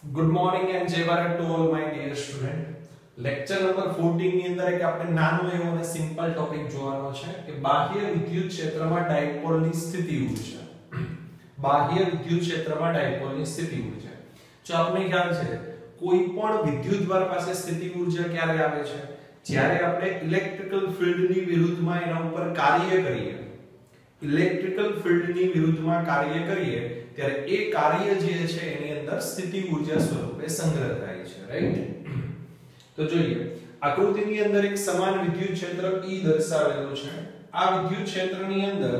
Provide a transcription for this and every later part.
Good morning and Jai Bharat to all my dear student lecture number 14 ની અંદર એક આપણે નાનો એવો અને સિમ્પલ ટોપિક જોવાનો છે કે બાહ્ય વિદ્યુત ક્ષેત્રમાં ડાયપોલની સ્થિતિ ઊર્જા બાહ્ય વિદ્યુત ક્ષેત્રમાં ડાયપોલની સ્થિતિ ઊર્જા જો આપણે ખ્યાલ છે કોઈ પણ વિદ્યુતભાર પાસે સ્થિતિ ઊર્જા ક્યારે આવે છે જ્યારે આપણે ઇલેક્ટ્રિકલ ફિલ્ડની વિરુદ્ધમાં એના ઉપર કાર્ય કરીએ ઇલેક્ટ્રિકલ ફિલ્ડની વિરુદ્ધમાં કાર્ય કરીએ ત્યારે એ કાર્ય જે છે એની અંદર સ્થિતિ ઊર્જા સ્વરૂપે સંગ્રહ થાય છે રાઈટ તો જોઈએ આકૃતિની અંદર એક સમાન વિદ્યુત ક્ષેત્ર E દર્શાવેલું છે આ વિદ્યુત ક્ષેત્રની અંદર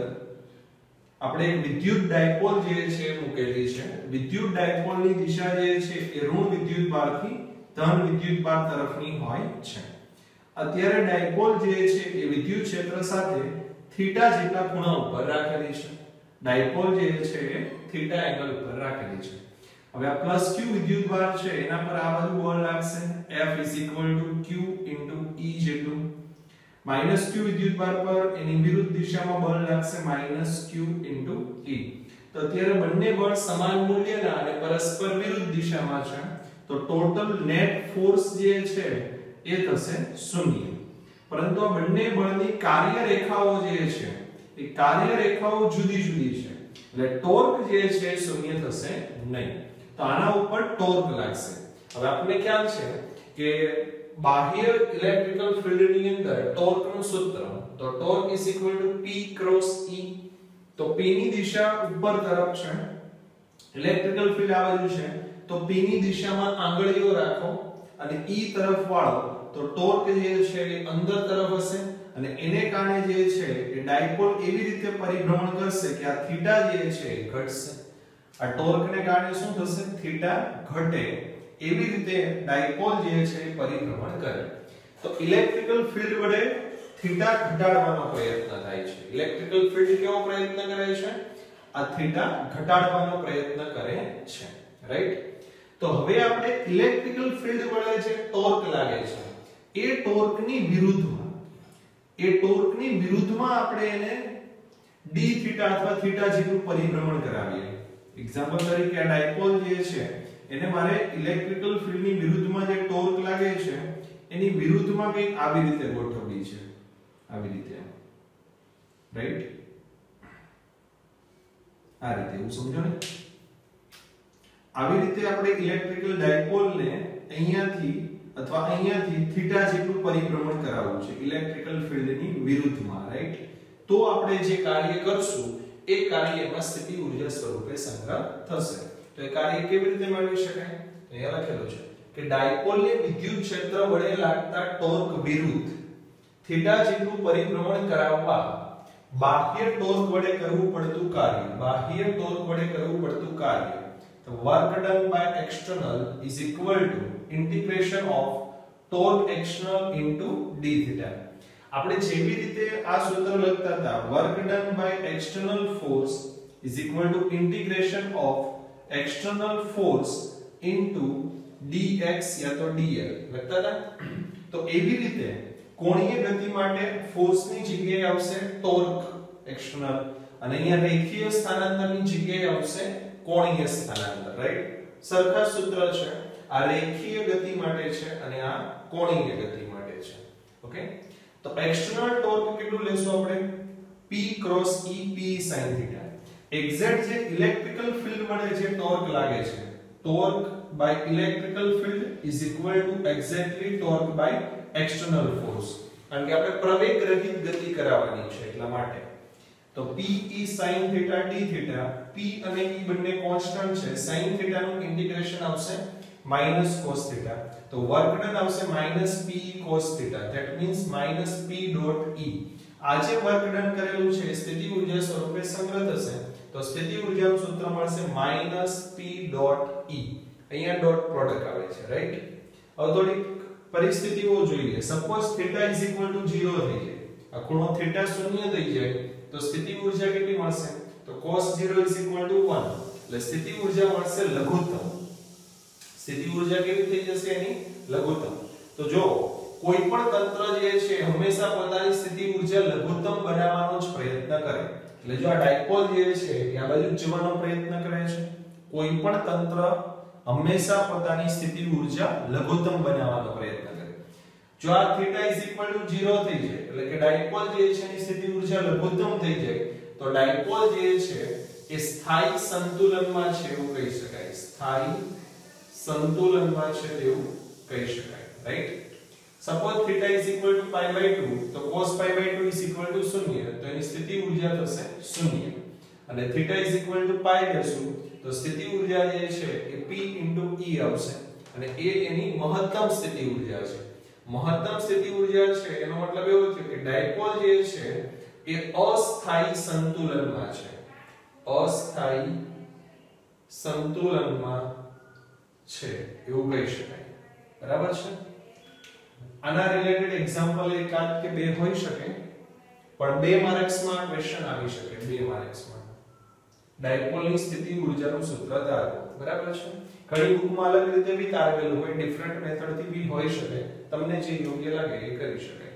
આપણે એક વિદ્યુત ડાયપોલ જે છે મૂકેલી છે વિદ્યુત ડાયપોલની દિશા જે છે એ ઋણ વિદ્યુતભારથી ધન વિદ્યુતભાર તરફની હોય છે અત્યારે ડાયપોલ જે છે એ વિદ્યુત ક્ષેત્ર સાથે થીટા જેટલા ખૂણા ઉપર રાખેલી છે ડાયપોલ જે છે એ થીટા એંગલ ઉપર રાખેલી છે હવે આ પ્લસ q વિદ્યુતભાર છે એના પર આ બાજુ બળ લાગશે F q E જેટલું માઈનસ q વિદ્યુતભાર પર એની વિરુદ્ધ દિશામાં બળ લાગશે q E તો અત્યારે બંને બળ સમાન મૂલ્યના અને પરસ્પર વિરુદ્ધ દિશામાં છે તો ટોટલ નેટ ફોર્સ જે છે એ થશે 0 પરંતુ આ બંને બળની કાર્ય રેખાઓ જે છે એ કાર્ય રેખાઓ જુદી જુદી છે એટલે ટોર્ક જે છે 0 થશે નહીં તો આના ઉપર ટોર્ક લાગશે હવે આપણને ખ્યાલ છે કે બાહ્ય ઇલેક્ટ્રિકલ ફિલ્ડની અંદર ટોર્કનું સૂત્ર તો ટોર્ક P ક્રોસ E તો P ની દિશા ઉપર તરફ છે ઇલેક્ટ્રિકલ ફિલ્ડ આ બાજુ છે તો P ની દિશામાં આંગળીઓ રાખો અને E તરફ વાળો તો ટોર્ક જે છે એ અંદર તરફ હશે અને એને કારણે જે છે એ ડાયપોલ એવી રીતે પરિભ્રમણ કરશે કે આ થીટા જે છે એ ઘટશે આ ટોર્કને કારણે શું થશે થીટા ઘટે એવી રીતે ડાયપોલ જે છે એ પરિભ્રમણ કરે તો ઇલેક્ટ્રિકલ ફિલ્ડ વડે થીટા ઘટાડવાનો પ્રયત્ન થાય છે ઇલેક્ટ્રિકલ ફિલ્ડ કેવો પ્રયત્ન કરે છે આ થીટા ઘટાડવાનો પ્રયત્ન કરે છે રાઈટ તો હવે આપણે ઇલેક્ટ્રિકલ ફિલ્ડ વડે જે ટોર્ક લાગે છે એ ટોર્કની વિરુદ્ધમાં આપણે એને d થીટા અથવા થીટા જેટલું પરિભ્રમણ કરાવીએ એક્ઝામ્પલ તરીકે આ ડાયપોલ જે છે એને મારે ઇલેક્ટ્રિકલ ફિલ્ડની વિરુદ્ધમાં જે ટોર્ક લાગે છે એની વિરુદ્ધમાં કંઈક આવી રીતે ગોઠવવી છે આવી રીતે રાઈટ આ રીતે એવું સમજો ને આવી રીતે આપણે ઇલેક્ટ્રિકલ ડાયપોલને અહીંયાથી અથવા અહીંયાથી થીટા જેટલું પરિભ્રમણ કરાવવું છે ઇલેક્ટ્રિકલ ફિલ્ડની વિરુદ્ધમાં રાઈટ તો આપણે જે કાર્ય કરશું એ કાર્યમાં સ્થિતિ ઊર્જા સ્વરૂપે સંગ્રહ થશે તો એ કાર્ય કેવી રીતે મેળવી શકાય તો અહીંયા લખેલું છે કે ડાયપોલને વિદ્યુત ક્ષેત્ર વડે લાગતા ટોર્ક વિરુદ્ધ થીટા જેટલું પરિભ્રમણ કરાવવા બાહ્ય ટોર્ક વડે કરવું પડતું કાર્ય તો work done by external is equal to integration of torque external into d theta આપણે જેવી રીતે આ સૂત્ર લખતા હતા work done by external force is equal to integration of external force into dx યા તો dl લખતા હતા તો એવી રીતે કોણીય ગતિ માટે ફોર્સ ની જગ્યાએ આવશે ટોર્ક એક્સટર્નલ અને અહીંયા રેખીય સ્થાનાંતરની જગ્યાએ આવશે કોણીય સ્થાનાંતર રાઈટ સરખા સૂત્ર છે આ રેખીય ગતિ માટે છે અને આ કોણીય ગતિ માટે છે ઓકે તો એક્સટર્નલ ટોર્ક કેટલું લેશું આપણે P cross E P sin theta exact જે ઇલેક્ટ્રિકલ ફિલ્ડ વડે જે ટોર્ક લાગે છે torque by electrical field is equal to exactly torque by external force કારણ કે આપણે પ્રવેગ રહિત ગતિ કરાવવાની છે એટલા માટે તો P E sin theta d theta P અને E બંને કોન્સ્ટન્ટ છે sin theta નું ઇન્ટિગ્રેશન આવશે -cos theta તો વર્ક ડન આવશે -P cos theta that means -P dot E આ જે વર્ક ડન કરેલું છે સ્થિતિ ઊર્જા સ્વરૂપે સંગ્રહ થશે તો સ્થિતિ ઊર્જાનું સૂત્ર મળશે -P dot E અહીંયા ડોટ પ્રોડક્ટ આવે છે રાઈટ હવે થોડી પરિસ્થિતિઓ જોઈએ સપોઝ θ 0 થઈ જાય આ ખૂણો θ 0 થઈ જાય તો સ્થિતિ ઊર્જા કેટલી મળશે તો cos 0 1 એટલે સ્થિતિ ઊર્જા મળશે લઘુત્તમ સ્થિતિ ઊર્જા કેવી થઈ જશે એની લઘુત્તમ તો જો કોઈ પણ તંત્ર જે છે હંમેશા પોતાની સ્થિતિ ઊર્જા લઘુત્તમ બનાવવાનો જ પ્રયત્ન કરે એટલે જો આ ડાયપોલ જે છે એ આ બાજુ જવાનો પ્રયત્ન કરે છે કોઈ પણ તંત્ર હંમેશા પોતાની સ્થિતિ ઊર્જા લઘુત્તમ બનાવવાનો પ્રયત્ન કરે. જો આ થીટા ઇઝ ઇક્વલ ટુ 0 થઈ જાય એટલે કે ડાયપોલ જે છે એની સ્થિતિ ઊર્જા લઘુત્તમ થઈ જાય તો ડાયપોલ જે છે એ સ્થાયી સંતુલનમાં છે એવું કહી શકાય. સ્થાયી સંતુલનમાં છે એવું કહી શકાય. Right. Suppose theta is equal to π/2 તો cos π/2 ઇઝ ઇક્વલ ટુ 0 તો એની સ્થિતિ ઊર્જા થશે 0 અને થીટા ઇઝ ઇક્વલ ટુ π લેશું તો સ્થિતિ ઊર્જા જે છે એ p * e આવશે અને એ એની મહત્તમ સ્થિતિ ઊર્જા છે. મહત્તમ સ્થિતિ ઊર્જા છે એનો મતલબ એવો છે કે ડાયપોલ જે છે એ અસ્થાયી સંતુલનમાં છે. અસ્થાયી સંતુલનમાં છે એવું કહી શકાય. બરાબર છે. આના રિલેટેડ એક્ઝામ્પલ એકાદ કે બે હોઈ શકે પણ 2 માર્ક્સમાં ક્વેશ્ચન આવી શકે. 2 માર્ક્સમાં ડાયપોલની સ્થિતિ ઊર્જાનું સૂત્ર તારવો. બરાબર છે. ઘણી બુકમાં અલગ રીતે બી તારવેલું હોય, ડિફરન્ટ મેથડથી બી હોઈ શકે. તમને જે યોગ્ય લાગે એ કરી શકાય.